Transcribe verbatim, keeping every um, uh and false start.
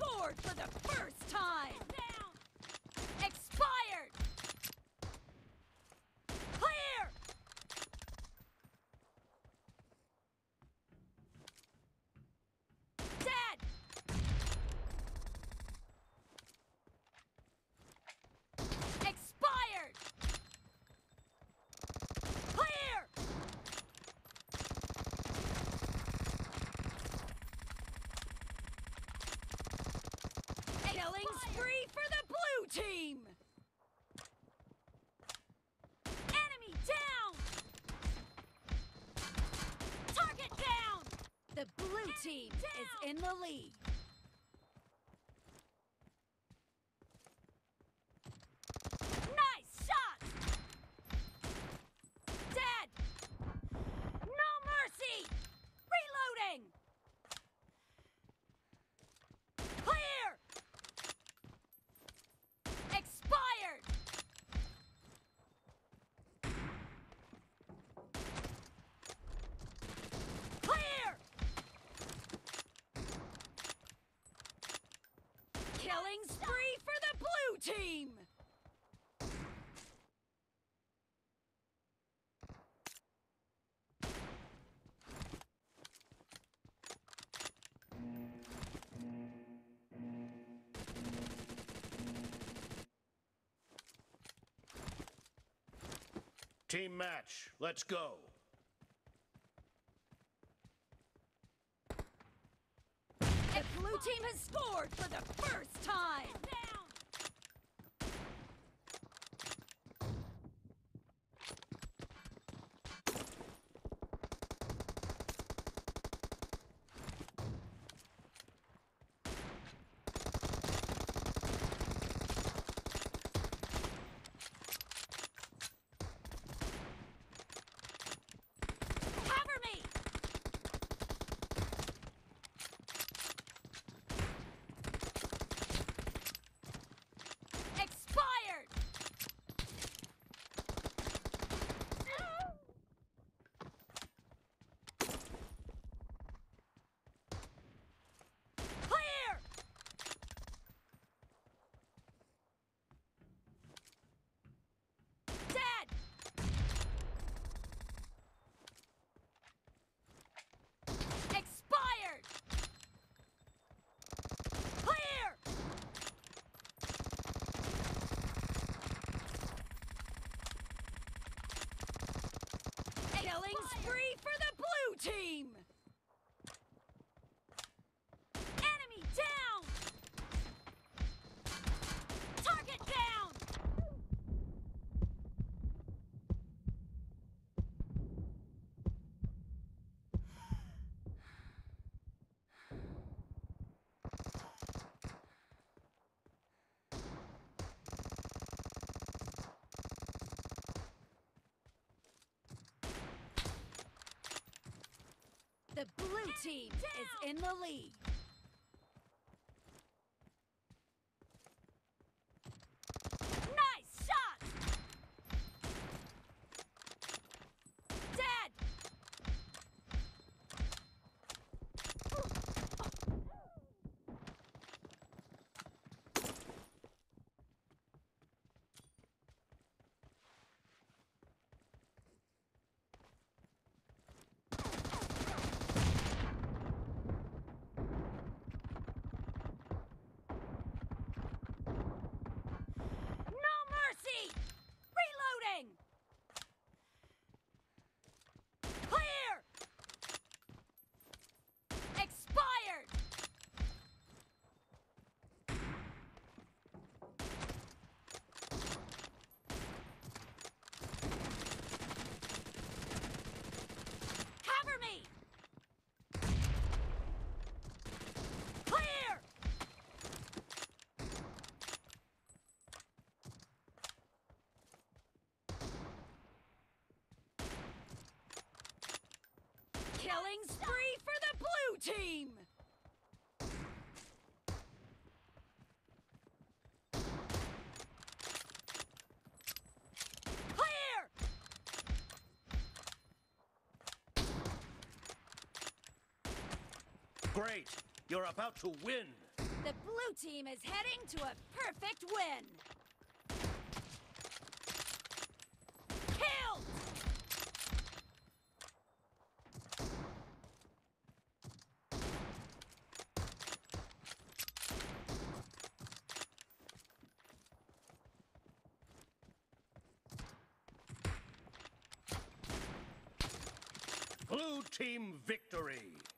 scored for the first time! Down! Expired! Clear! Dead! Expired! Clear! Killing spree for the blue team! Enemy down! Target down! The blue team is in the lead. Nice shot! Dead! No mercy! Reloading! Clear! Expired! Clear! Killing spree for the blue team! Team match, let's go. The blue team has scored for the first time! Down! Cover me! Expired! Clear! Dead! Expired! Clear! Killing spree for the blue team! Enemy down! Target down! The blue team is in the lead. Nice shot! Dead! No mercy! Reloading! Clear! Expired! Cover me! Clear! Killing spree for the blue team! Clear! Great, you're about to win. The blue team is heading to a perfect win. Killed! Blue team victory!